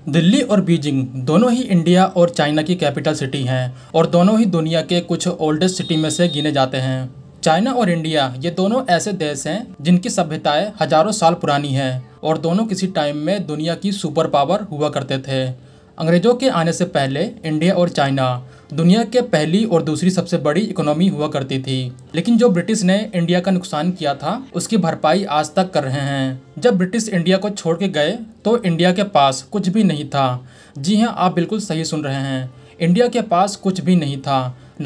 दिल्ली और बीजिंग दोनों ही इंडिया और चाइना की कैपिटल सिटी हैं और दोनों ही दुनिया के कुछ ओल्डेस्ट सिटी में से गिने जाते हैं। चाइना और इंडिया ये दोनों ऐसे देश हैं जिनकी सभ्यताएं हजारों साल पुरानी हैं और दोनों किसी टाइम में दुनिया की सुपर पावर हुआ करते थे। अंग्रेजों के आने से पहले इंडिया और चाइना दुनिया के पहली और दूसरी सबसे बड़ी इकोनॉमी हुआ करती थी, लेकिन जो ब्रिटिश ने इंडिया का नुकसान किया था उसकी भरपाई आज तक कर रहे हैं। जब ब्रिटिश इंडिया को छोड़ के गए तो इंडिया के पास कुछ भी नहीं था। जी हाँ, आप बिल्कुल सही सुन रहे हैं, इंडिया के पास कुछ भी नहीं था।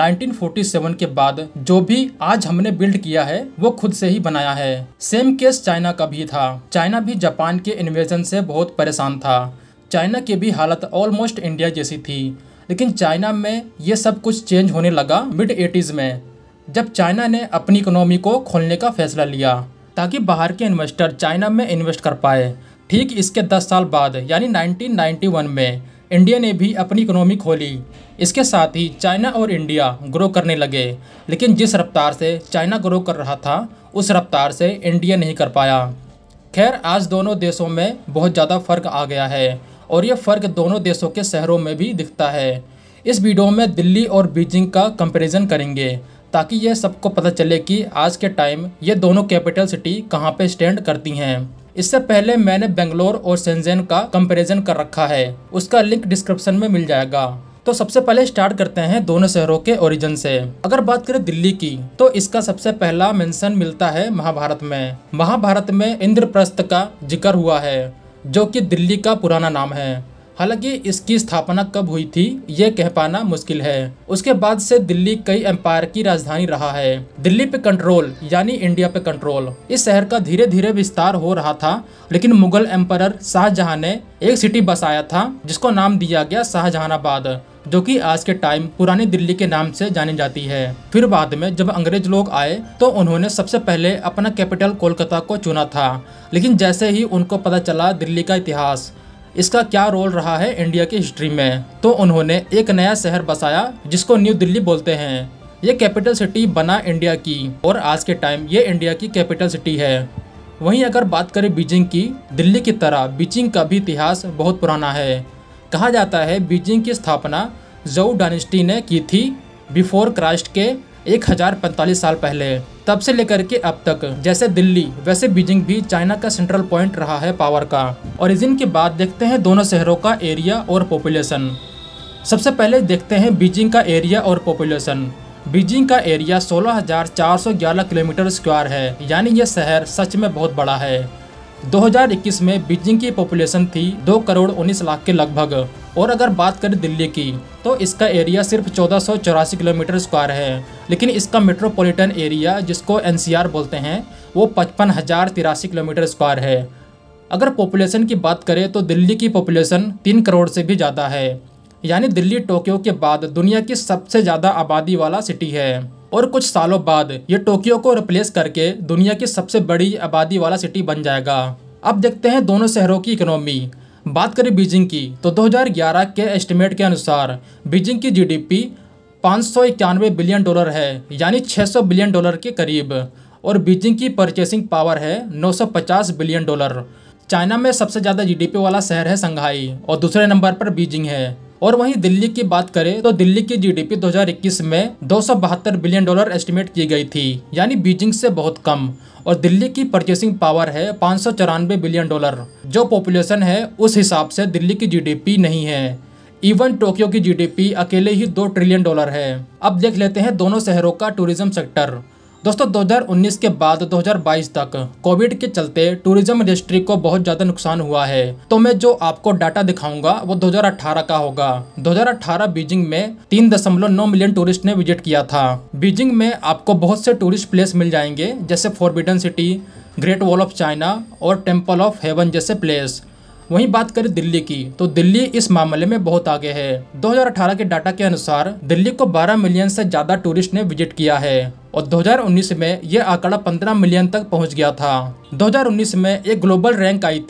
1947 के बाद जो भी आज हमने बिल्ड किया है वो खुद से ही बनाया है। सेम केस चाइना का भी था। चाइना भी जापान के इन्वेजन से बहुत परेशान था। चाइना की भी हालत ऑलमोस्ट इंडिया जैसी थी, लेकिन चाइना में ये सब कुछ चेंज होने लगा मिड 80s में, जब चाइना ने अपनी इकोनॉमी को खोलने का फैसला लिया ताकि बाहर के इन्वेस्टर चाइना में इन्वेस्ट कर पाए। ठीक इसके 10 साल बाद यानी 1991 में इंडिया ने भी अपनी इकोनॉमी खोली। इसके साथ ही चाइना और इंडिया ग्रो करने लगे, लेकिन जिस रफ्तार से चाइना ग्रो कर रहा था उस रफ्तार से इंडिया नहीं कर पाया। खैर, आज दोनों देशों में बहुत ज़्यादा फ़र्क आ गया है और ये फ़र्क दोनों देशों के शहरों में भी दिखता है। इस वीडियो में दिल्ली और बीजिंग का कंपैरिजन करेंगे ताकि ये सबको पता चले कि आज के टाइम ये दोनों कैपिटल सिटी कहाँ पे स्टैंड करती हैं। इससे पहले मैंने बेंगलोर और शेंज़ेन का कंपैरिजन कर रखा है, उसका लिंक डिस्क्रिप्शन में मिल जाएगा। तो सबसे पहले स्टार्ट करते हैं दोनों शहरों के ओरिजिन से। अगर बात करें दिल्ली की तो इसका सबसे पहला मेंशन मिलता है महाभारत में। महाभारत में इंद्रप्रस्थ का जिक्र हुआ है, जो कि दिल्ली का पुराना नाम है। हालांकि इसकी स्थापना कब हुई थी ये कह पाना मुश्किल है। उसके बाद से दिल्ली कई एम्पायर की राजधानी रहा है। दिल्ली पे कंट्रोल यानी इंडिया पे कंट्रोल, इस शहर का धीरे धीरे विस्तार हो रहा था, लेकिन मुगल एम्पायर शाहजहां ने एक सिटी बसाया था जिसको नाम दिया गया शाहजहानाबाद, जो कि आज के टाइम पुरानी दिल्ली के नाम से जानी जाती है। फिर बाद में जब अंग्रेज लोग आए तो उन्होंने सबसे पहले अपना कैपिटल कोलकाता को चुना था, लेकिन जैसे ही उनको पता चला दिल्ली का इतिहास, इसका क्या रोल रहा है इंडिया की हिस्ट्री में, तो उन्होंने एक नया शहर बसाया जिसको न्यू दिल्ली बोलते हैं। ये कैपिटल सिटी बना इंडिया की और आज के टाइम ये इंडिया की कैपिटल सिटी है। वहीं अगर बात करें बीजिंग की, दिल्ली की तरह बीजिंग का भी इतिहास बहुत पुराना है। कहा जाता है बीजिंग की स्थापना जोउ डायनेस्टी ने की थी बिफोर क्राइस्ट के 1045 साल पहले। तब से लेकर के अब तक जैसे दिल्ली वैसे बीजिंग भी चाइना का सेंट्रल पॉइंट रहा है पावर का। ओरिजिन के बाद देखते हैं दोनों शहरों का एरिया और पॉपुलेशन। सबसे पहले देखते हैं बीजिंग का एरिया और पॉपुलेशन। बीजिंग का एरिया 16,411 किलोमीटर स्क्वायर है, यानी यह शहर सच में बहुत बड़ा है। 2021 में बीजिंग की पॉपुलेशन थी 2 करोड़ 19 लाख के लगभग। और अगर बात करें दिल्ली की तो इसका एरिया सिर्फ 1484 किलोमीटर स्क्वायर है, लेकिन इसका मेट्रोपॉलिटन एरिया जिसको NCR बोलते हैं वो 55,083 किलोमीटर स्क्वायर है। अगर पॉपुलेशन की बात करें तो दिल्ली की पॉपुलेशन 3 करोड़ से भी ज़्यादा है, यानी दिल्ली टोक्यो के बाद दुनिया की सबसे ज़्यादा आबादी वाला सिटी है। और कुछ सालों बाद ये टोक्यो को रिप्लेस करके दुनिया की सबसे बड़ी आबादी वाला सिटी बन जाएगा। अब देखते हैं दोनों शहरों की इकोनॉमी। बात करें बीजिंग की तो 2011 के एस्टिमेट के अनुसार बीजिंग की GDP 591 बिलियन डॉलर है, यानी 600 बिलियन डॉलर के करीब। और बीजिंग की परचेसिंग पावर है 950 बिलियन डॉलर। चाइना में सबसे ज़्यादा GDP वाला शहर है संघाई और दूसरे नंबर पर बीजिंग है। और वहीं दिल्ली की बात करें तो दिल्ली की GDP 2021 में 272 बिलियन डॉलर एस्टिमेट की गई थी, यानी बीजिंग से बहुत कम। और दिल्ली की परचेसिंग पावर है 594 बिलियन डॉलर। जो पॉपुलेशन है उस हिसाब से दिल्ली की GDP नहीं है। इवन टोक्यो की GDP अकेले ही 2 ट्रिलियन डॉलर है। अब देख लेते हैं दोनों शहरों का टूरिज्म सेक्टर। दोस्तों, 2019 के बाद 2022 तक कोविड के चलते टूरिज्म इंडस्ट्री को बहुत ज़्यादा नुकसान हुआ है। तो मैं जो आपको डाटा दिखाऊंगा वो 2018 का होगा। 2018 बीजिंग में 3.9 मिलियन टूरिस्ट ने विजिट किया था। बीजिंग में आपको बहुत से टूरिस्ट प्लेस मिल जाएंगे, जैसे forbidden city, great wall of China और टेम्पल ऑफ हेवन जैसे प्लेस। वहीं बात करें दिल्ली की तो दिल्ली इस मामले में बहुत आगे है। 2018 के डाटा के अनुसार दिल्ली को 12 मिलियन से ज़्यादा टूरिस्ट ने विजिट किया है और 2019 में यह आंकड़ा 15 मिलियन तक पहुंच गया था। 2019 में एक ग्लोबल रैंक आई थी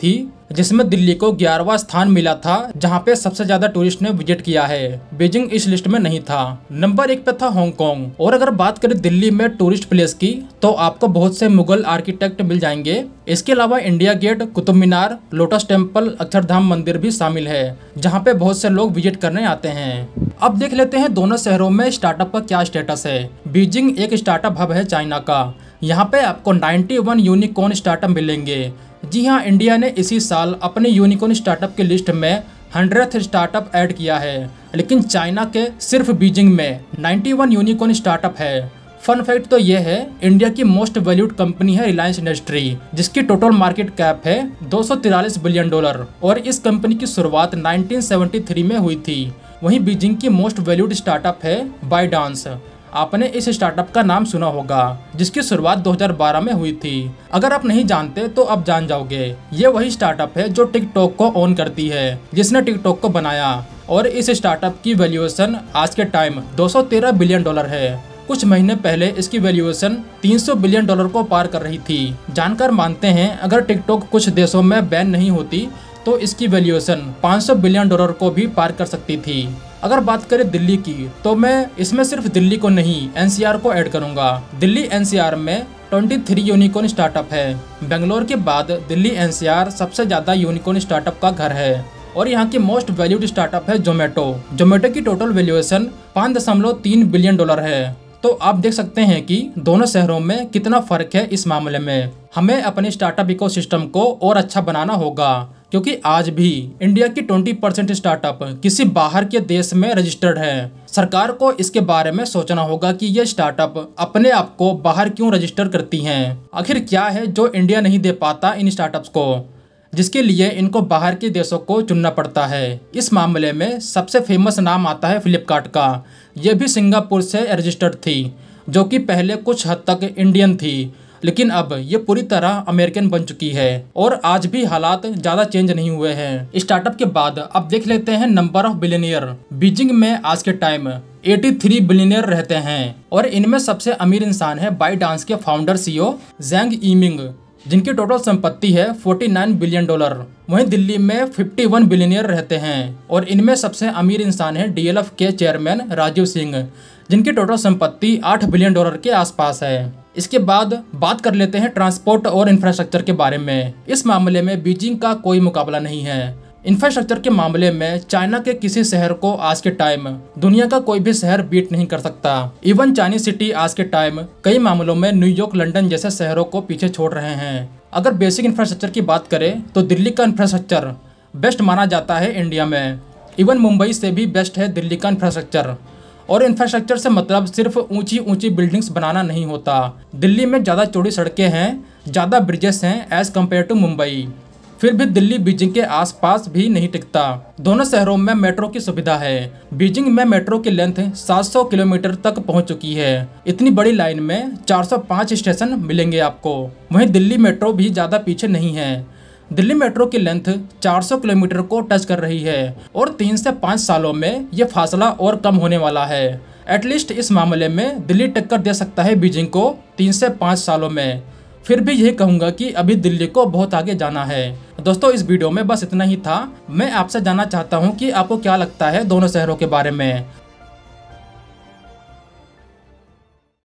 जिसमें दिल्ली को 11वां स्थान मिला था, जहां पे सबसे ज्यादा टूरिस्ट ने विजिट किया है। बीजिंग इस लिस्ट में नहीं था। नंबर 1 पे था हांगकांग। और अगर बात करें दिल्ली में टूरिस्ट प्लेस की, तो आपको बहुत से मुगल आर्किटेक्ट मिल जाएंगे। इसके अलावा India gate, Qutub Minar, lotus temple, Akshardham मंदिर भी शामिल है, जहाँ पे बहुत से लोग विजिट करने आते हैं। अब देख लेते हैं दोनों शहरों में स्टार्टअप का क्या स्टेटस है। बीजिंग एक स्टार्टअप हब है चाइना का। यहाँ पे आपको 91 यूनिकॉर्न स्टार्टअप मिलेंगे। जी हाँ, इंडिया ने इसी साल अपने यूनिकॉर्न स्टार्टअप की लिस्ट में 100th स्टार्टअप ऐड किया है, लेकिन चाइना के सिर्फ बीजिंग में 91 यूनिकॉर्न स्टार्टअप है। फन फैक्ट तो ये है, इंडिया की मोस्ट वैल्यूड कंपनी है रिलायंस इंडस्ट्री, जिसकी टोटल मार्केट कैप है $243 बिलियन। और इस कंपनी की शुरुआत 1973 में हुई थी। वहीं बीजिंग की मोस्ट वैल्यूड स्टार्टअप है बायडांस। आपने इस स्टार्टअप का नाम सुना होगा, जिसकी शुरुआत 2012 में हुई थी। अगर आप नहीं जानते तो अब जान जाओगे। ये वही स्टार्टअप है जो टिकटॉक को ओन करती है, जिसने टिकटॉक को बनाया। और इस स्टार्टअप की वैल्यूएशन आज के टाइम $213 बिलियन है। कुछ महीने पहले इसकी वैल्यूएशन $300 बिलियन को पार कर रही थी। जानकार मानते हैं अगर टिकटॉक कुछ देशों में बैन नहीं होती तो इसकी वैल्यूएशन $500 बिलियन को भी पार कर सकती थी। अगर बात करें दिल्ली की, तो मैं इसमें सिर्फ दिल्ली को नहीं एनसीआर को ऐड करूंगा। दिल्ली एनसीआर में 23 यूनिकॉर्न स्टार्टअप है। बेंगलोर के बाद दिल्ली एनसीआर सबसे ज्यादा यूनिकॉर्न स्टार्टअप का घर है। और यहाँ की मोस्ट वैल्यूड स्टार्टअप है जोमेटो। जोमेटो की टोटल वैल्यूएशन $5.3 बिलियन है। तो आप देख सकते हैं कि दोनों शहरों में कितना फर्क है इस मामले में। हमें अपने स्टार्टअप इकोसिस्टम को और अच्छा बनाना होगा, क्योंकि आज भी इंडिया की 20% स्टार्टअप किसी बाहर के देश में रजिस्टर्ड है। सरकार को इसके बारे में सोचना होगा कि ये स्टार्टअप अपने आप को बाहर क्यों रजिस्टर करती हैं। आखिर क्या है जो इंडिया नहीं दे पाता इन स्टार्टअप्स को, जिसके लिए इनको बाहर के देशों को चुनना पड़ता है। इस मामले में सबसे फेमस नाम आता है फ्लिपकार्ट का। यह भी सिंगापुर से रजिस्टर्ड थी, जो कि पहले कुछ हद तक इंडियन थी, लेकिन अब ये पूरी तरह अमेरिकन बन चुकी है। और आज भी हालात ज़्यादा चेंज नहीं हुए हैं। स्टार्टअप के बाद अब देख लेते हैं नंबर ऑफ बिलियनियर। बीजिंग में आज के टाइम 83 बिलियनियर रहते हैं, और इनमें सबसे अमीर इंसान है बायडांस के फाउंडर CEO जेंग यीमिंग, जिनकी टोटल संपत्ति है $49 बिलियन। वहीं दिल्ली में 51 बिलियनियर रहते हैं, और इनमें सबसे अमीर इंसान है DLF के चेयरमैन राजीव सिंह, जिनकी टोटल संपत्ति $8 बिलियन के आसपास है। इसके बाद बात कर लेते हैं ट्रांसपोर्ट और इंफ्रास्ट्रक्चर के बारे में। इस मामले में बीजिंग का कोई मुकाबला नहीं है। इंफ्रास्ट्रक्चर के मामले में चाइना के किसी शहर को आज के टाइम दुनिया का कोई भी शहर बीट नहीं कर सकता। इवन चाइनीज सिटी आज के टाइम कई मामलों में न्यूयॉर्क, लंदन जैसे शहरों को पीछे छोड़ रहे हैं। अगर बेसिक इंफ्रास्ट्रक्चर की बात करें तो दिल्ली का इंफ्रास्ट्रक्चर बेस्ट माना जाता है इंडिया में। इवन मुंबई से भी बेस्ट है दिल्ली का इंफ्रास्ट्रक्चर। और इंफ्रास्ट्रक्चर से मतलब सिर्फ ऊंची ऊंची बिल्डिंग्स बनाना नहीं होता। दिल्ली में ज़्यादा चौड़ी सड़कें हैं, ज़्यादा ब्रिजेस हैं एज़ कम्पेयर टू मुंबई। फिर भी दिल्ली बीजिंग के आसपास भी नहीं टिकता। दोनों शहरों में मेट्रो की सुविधा है। बीजिंग में मेट्रो की लेंथ 700 किलोमीटर तक पहुंच चुकी है। इतनी बड़ी लाइन में 405 स्टेशन मिलेंगे आपको। वहीं दिल्ली मेट्रो भी ज़्यादा पीछे नहीं है। दिल्ली मेट्रो की लेंथ 400 किलोमीटर को टच कर रही है, और 3 से 5 सालों में ये फासला और कम होने वाला है। एटलीस्ट इस मामले में दिल्ली टक्कर दे सकता है बीजिंग को 3 से 5 सालों में। फिर भी यही कहूँगा कि अभी दिल्ली को बहुत आगे जाना है। दोस्तों, इस वीडियो में बस इतना ही था। मैं आपसे जानना चाहता हूँ कि आपको क्या लगता है दोनों शहरों के बारे में।